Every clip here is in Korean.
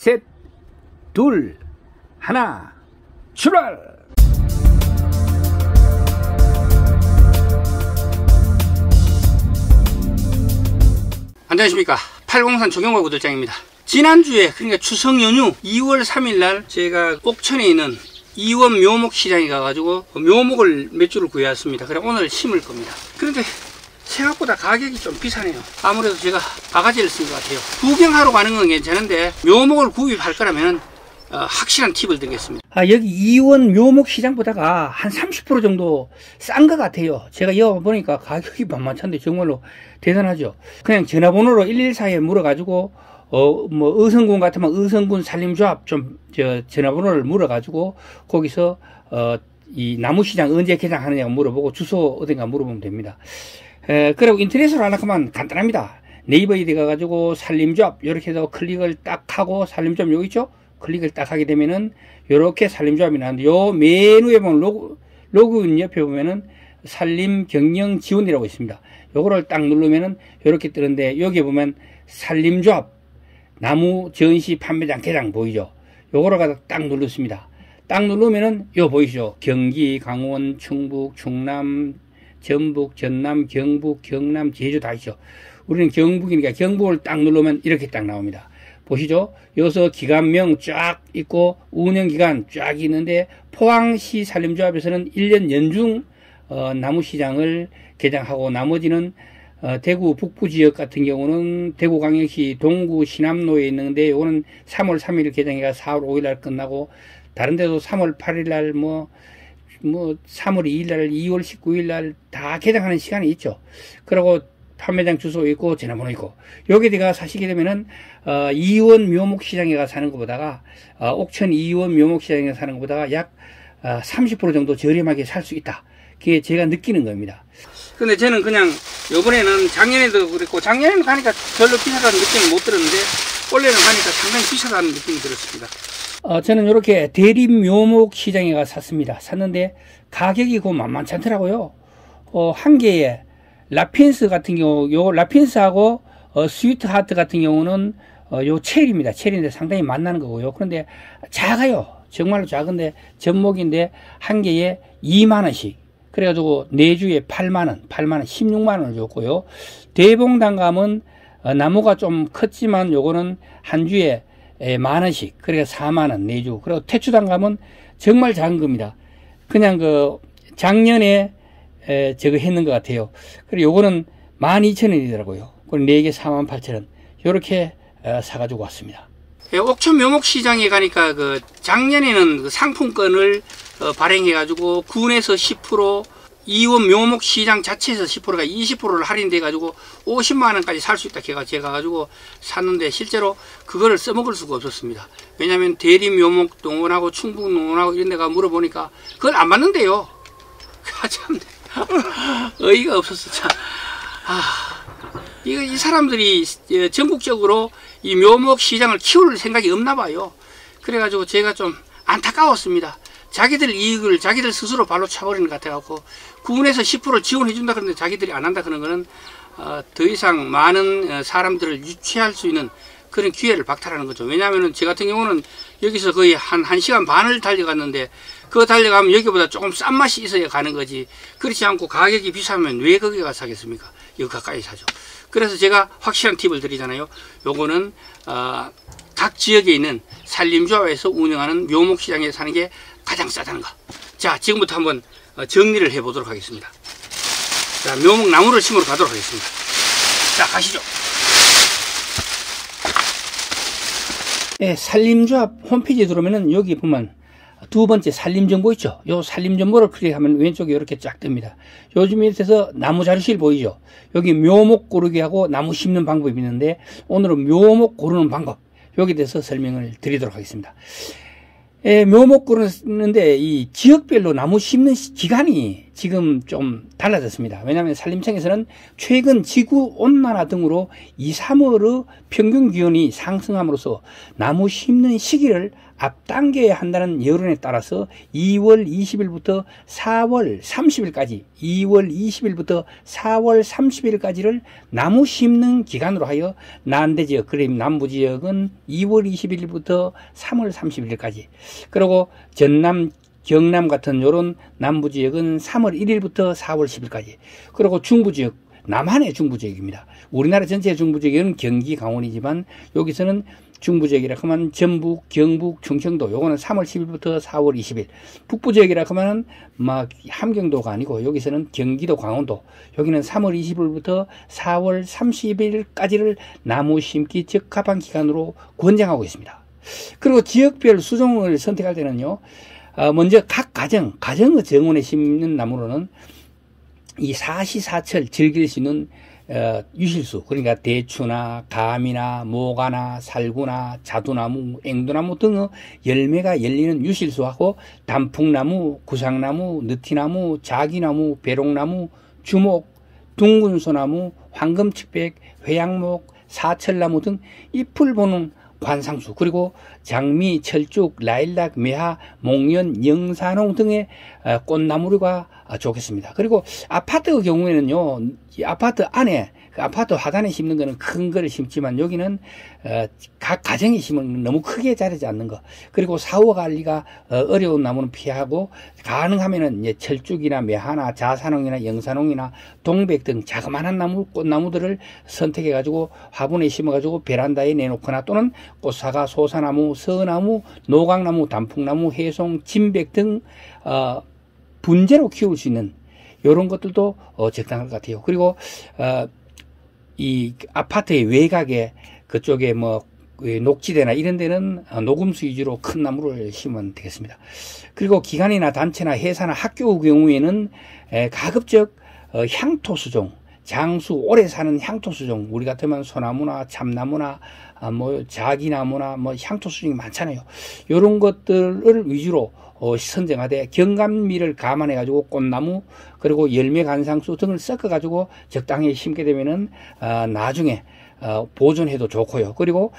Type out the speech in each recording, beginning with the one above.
셋, 둘, 하나, 출발! 안녕하십니까. 팔공산 조경과 구들장입니다. 지난주에, 그러니까 추석 연휴 2월 3일날 제가 옥천에 있는 이원 묘목 시장에 가가지고 묘목을 몇 주를 구해왔습니다. 그래 오늘 심을 겁니다. 그런데 생각보다 가격이 좀 비싸네요. 아무래도 제가 바가지를 쓴 것 같아요. 구경하러 가는 건 괜찮은데 묘목을 구입할 거라면 확실한 팁을 드리겠습니다. 여기 이원 묘목 시장보다가 한 30% 정도 싼 것 같아요. 제가 여기 보니까 가격이 만만찮은데 정말로 대단하죠. 그냥 전화번호로 114에 물어가지고 뭐 의성군 같으면 의성군 산림조합 좀 전화번호를 물어가지고 거기서 이 나무시장 언제 개장하느냐고 물어보고 주소 어딘가 물어보면 됩니다. 그리고 인터넷으로 하려면 간단합니다. 네이버에 들어가가지고 산림조합 이렇게 해서 클릭을 딱 하고 산림조합 여기 있죠? 클릭을 딱 하게 되면은 요렇게 산림조합이 나오는데 요 메뉴에 보면 로그인 옆에 보면은 산림경영지원이라고 있습니다. 요거를 딱 누르면은 요렇게 뜨는데 여기 보면 산림조합 나무 전시 판매장 개장 보이죠? 요거를 갖다 딱 눌렀습니다. 딱 누르면은 요 보이시죠? 경기, 강원, 충북, 충남, 전북, 전남, 경북, 경남, 제주 다 있죠. 우리는 경북이니까 경북을 딱 누르면 이렇게 딱 나옵니다. 보시죠? 여기서 기간명 쫙 있고 운영기간 쫙 있는데 포항시 산림조합에서는 1년 연중 나무시장을 개장하고 나머지는 대구 북부지역 같은 경우는 대구광역시 동구 신암로에 있는데 이거는 3월 3일 개장해가 4월 5일 날 끝나고 다른 데도 3월 8일 날 뭐 3월 2일 날 2월 19일 날 다 개장하는 시간이 있죠. 그리고 판매장 주소 있고 전화번호 있고 여기다가 사시게 되면은 이원 묘목시장에 가서 사는 것보다가 옥천 이원 묘목시장에 사는 것보다가 약 30% 정도 저렴하게 살 수 있다. 그게 제가 느끼는 겁니다. 근데 저는 그냥 요번에는 작년에도 그랬고 작년에는 가니까 별로 비싸다는 느낌을 못 들었는데 올해는 가니까 상당히 비싸다는 느낌이 들었습니다. 저는 이렇게 대림 묘목 시장에 가서 샀습니다. 샀는데 가격이 그 만만치 않더라고요. 한 개에 라핀스 같은 경우 요 라핀스하고 스위트 하트 같은 경우는 요 체리입니다. 체리인데 상당히 맛나는 거고요. 그런데 작아요. 정말로 작은데 접목인데 한 개에 2만원씩. 그래가지고 4주에 8만원, 16만원을 줬고요. 대봉단감은 나무가 좀 컸지만 요거는 한 주에 만원씩. 그러니까 4만원 4주. 그리고 태추단감은 정말 작은 겁니다. 그냥 작년에 저거 했는 것 같아요. 그리고 요거는 12,000원이더라고요. 그리고 4개 48,000원. 요렇게 사가지고 왔습니다. 옥천 묘목시장에 가니까 작년에는 그 상품권을 발행해가지고 군에서 10%, 이원 묘목시장 자체에서 10%가 20%를 할인돼가지고 50만원까지 살 수 있다. 제가 가지고 샀는데 실제로 그거를 써먹을 수가 없었습니다. 왜냐면 대림 묘목 농원하고 충북 농원하고 이런 데가 물어보니까 그걸 안 받는데요. 참 어이가 없었어. 참. 이 사람들이 전국적으로 이 묘목 시장을 키울 생각이 없나 봐요. 그래가지고 제가 좀 안타까웠습니다. 자기들 이익을 자기들 스스로 발로 차버리는 것 같아갖고 군에서 10% 지원해준다 그러는데 자기들이 안 한다 그러는 거는 더 이상 많은 사람들을 유치할 수 있는 그런 기회를 박탈하는 거죠. 왜냐하면 제 같은 경우는 여기서 거의 한 1시간 반을 달려갔는데 그거 달려가면 여기보다 조금 싼 맛이 있어야 가는 거지. 그렇지 않고 가격이 비싸면 왜 거기 가서 사겠습니까? 여기 가까이 사죠. 그래서 제가 확실한 팁을 드리잖아요. 요거는 각 지역에 있는 산림조합에서 운영하는 묘목시장에 사는 게 가장 싸다는 거. 자, 지금부터 한번 정리를 해 보도록 하겠습니다. 자, 묘목 나무를 심으러 가도록 하겠습니다. 자, 가시죠. 네, 산림조합 홈페이지에 들어오면은 여기 보면 두 번째 산림정보 있죠. 요 산림정보를 클릭하면 왼쪽에 이렇게 쫙 뜹니다. 요즘 밑에서 나무 자료실 보이죠. 여기 묘목 고르기 하고 나무 심는 방법이 있는데 오늘은 묘목 고르는 방법 여기에 대해서 설명을 드리도록 하겠습니다. 묘목 고르는데 이 지역별로 나무 심는 기간이 지금 좀 달라졌습니다. 왜냐하면 산림청에서는 최근 지구온난화 등으로 2, 3월의 평균 기온이 상승함으로써 나무 심는 시기를 앞당겨야 한다는 여론에 따라서 2월 20일부터 4월 30일까지 2월 20일부터 4월 30일까지를 나무 심는 기간으로 하여 난대지역, 그리고 남부지역은 2월 21일부터 3월 31일까지, 그리고 전남, 경남 같은 요런 남부지역은 3월 1일부터 4월 10일까지, 그리고 중부지역, 남한의 중부지역입니다. 우리나라 전체의 중부지역은 경기, 강원이지만 여기서는 중부지역이라 하면 전북, 경북, 충청도, 요거는 3월 10일부터 4월 20일. 북부지역이라 하면은 막 함경도가 아니고 여기서는 경기도, 강원도, 여기는 3월 20일부터 4월 30일까지를 나무 심기 적합한 기간으로 권장하고 있습니다. 그리고 지역별 수종을 선택할 때는요, 먼저 각 가정의 정원에 심는 나무로는 이 사시사철 즐길 수 있는 유실수, 그러니까 대추나 감이나 모가나 살구나 자두나무, 앵두나무 등의 열매가 열리는 유실수하고 단풍나무, 구상나무, 느티나무, 자기나무, 배롱나무, 주목, 둥근소나무, 황금측백, 회양목, 사철나무 등 잎을 보는 관상수, 그리고 장미, 철쭉, 라일락, 매화, 목련, 영산홍 등의 꽃나무가 좋겠습니다. 그리고 아파트의 경우에는요, 이 아파트 안에, 그 아파트 하단에 심는 거는 큰 거를 심지만 여기는 각 가정에 심으면 너무 크게 자라지 않는 거, 그리고 사후 관리가 어려운 나무는 피하고 가능하면은 이제 철쭉이나 매화나 자산홍이나 영산홍이나 동백 등 자그마한 나무, 꽃나무들을 선택해 가지고 화분에 심어 가지고 베란다에 내놓거나, 또는 꽃사과, 소사나무, 서나무, 노각나무, 단풍나무, 해송, 진백 등 분재로 키울 수 있는 이런 것들도 적당할 것 같아요. 그리고 이 아파트의 외곽에 그쪽에 뭐 녹지대나 이런 데는 녹음수 위주로 큰 나무를 심으면 되겠습니다. 그리고 기관이나 단체나 회사나 학교 경우에는 가급적 향토수종, 장수 오래 사는 향토수종, 우리 같으면 소나무나 참나무나 뭐 자기나무나 뭐 향토수종이 많잖아요. 이런 것들을 위주로 선정하되 경감미를 감안해 가지고 꽃나무, 그리고 열매 관상수 등을 섞어 가지고 적당히 심게 되면은 나중에 보존해도 좋고요. 그리고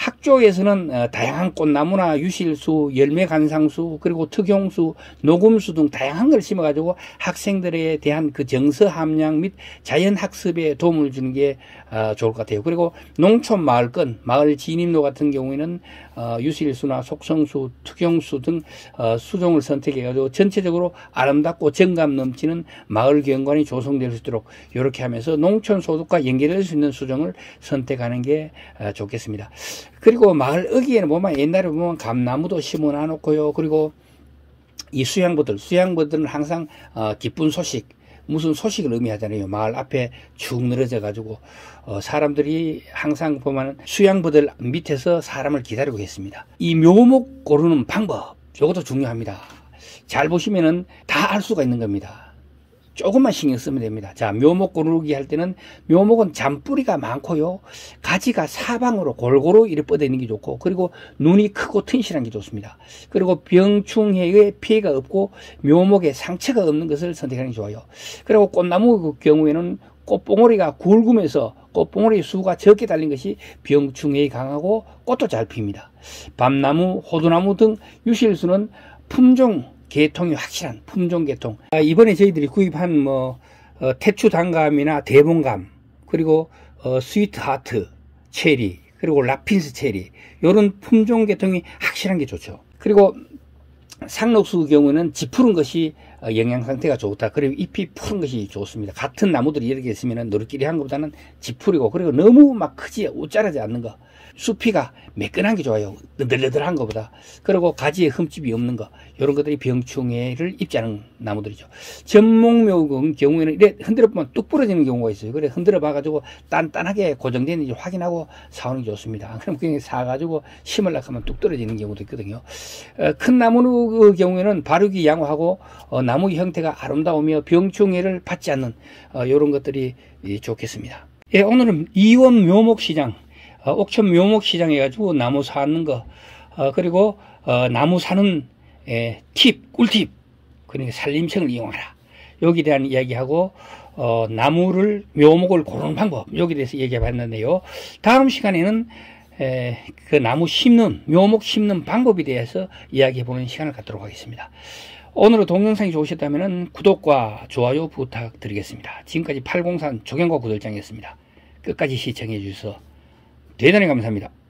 학교에서는 다양한 꽃나무나 유실수, 열매 관상수, 그리고 특용수, 녹음수 등 다양한 걸 심어 가지고 학생들에 대한 그 정서 함량 및 자연 학습에 도움을 주는 게 좋을 것 같아요. 그리고 농촌 마을권, 마을 진입로 같은 경우에는 유실수나 속성수, 특용수 등 수종을 선택해 가지고 전체적으로 아름답고 정감 넘치는 마을 경관이 조성될 수 있도록 이렇게 하면서 농촌 소득과 연결될 수 있는 수종을 선택하는 게 좋겠습니다. 그리고 마을 어귀에는 보면 옛날에 보면 감나무도 심어 놔놓고요. 그리고 이 수양버들은 항상 기쁜 소식, 무슨 소식을 의미하잖아요. 마을 앞에 축 늘어져 가지고 사람들이 항상 보면 수양버들 밑에서 사람을 기다리고 있습니다. 이 묘목 고르는 방법, 이것도 중요합니다. 잘 보시면은 다 알 수가 있는 겁니다. 조금만 신경 쓰면 됩니다. 자, 묘목 고르기 할 때는 묘목은 잔뿌리가 많고요, 가지가 사방으로 골고루 이렇게 뻗어 있는 게 좋고, 그리고 눈이 크고 튼실한 게 좋습니다. 그리고 병충해의 피해가 없고 묘목에 상처가 없는 것을 선택하는 게 좋아요. 그리고 꽃나무 경우에는 꽃봉오리가 굵으면서 꽃봉오리 수가 적게 달린 것이 병충해에 강하고 꽃도 잘 핍니다. 밤나무, 호두나무 등 유실수는 품종 계통이 확실한 품종 계통. 이번에 저희들이 구입한 뭐 태추 단감이나 대봉감, 그리고 스위트 하트 체리, 그리고 라핀스 체리, 이런 품종 계통이 확실한 게 좋죠. 그리고 상록수 경우는 지푸른 것이 영양 상태가 좋다. 그리고 잎이 푸른 것이 좋습니다. 같은 나무들이 이렇게 있으면 너리끼리 한 것보다는 지푸리고, 그리고 너무 막 크지 우짜르지 않는 거, 수피가 매끈한 게 좋아요. 느들느들한 것보다. 그리고 가지에 흠집이 없는 거, 이런 것들이 병충해를 입지 않은 나무들이죠. 전목묘 경우에는 이래 흔들어 보면 뚝 부러지는 경우가 있어요. 그래 흔들어 봐가지고 단단하게 고정되는지 확인하고 사오는 게 좋습니다. 그럼 그냥 사가지고 심으려고 하면 뚝 떨어지는 경우도 있거든요. 큰 나무의 경우에는 발육이 양호하고 나무의 형태가 아름다우며 병충해를 받지 않는 이런 것들이 좋겠습니다. 예, 오늘은 이원 묘목시장, 옥천 묘목시장 해가지고 나무 사는 거, 그리고 나무 사는 팁, 꿀팁, 그러니까 산림청을 이용하라, 여기에 대한 이야기하고 나무를 묘목을 고르는 방법 여기에 대해서 얘기해 봤는데요. 다음 시간에는 그 나무 심는 묘목 심는 방법에 대해서 이야기해 보는 시간을 갖도록 하겠습니다. 오늘 동영상이 좋으셨다면 구독과 좋아요 부탁드리겠습니다. 지금까지 803 조경과 구들장이었습니다. 끝까지 시청해 주셔서 대단히 감사합니다.